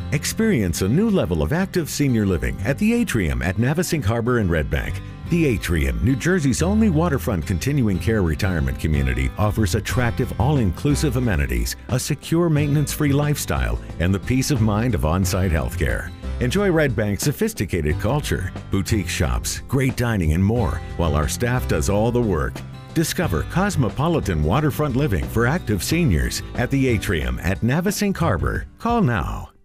Experience a new level of active senior living at the Atrium at Navesink Harbor and Red Bank. The Atrium, New Jersey's only waterfront continuing care retirement community, offers attractive all-inclusive amenities, a secure maintenance-free lifestyle, and the peace of mind of on-site healthcare. Enjoy Red Bank's sophisticated culture, boutique shops, great dining, and more, while our staff does all the work. Discover cosmopolitan waterfront living for active seniors at the Atrium at Navesink Harbor. Call now.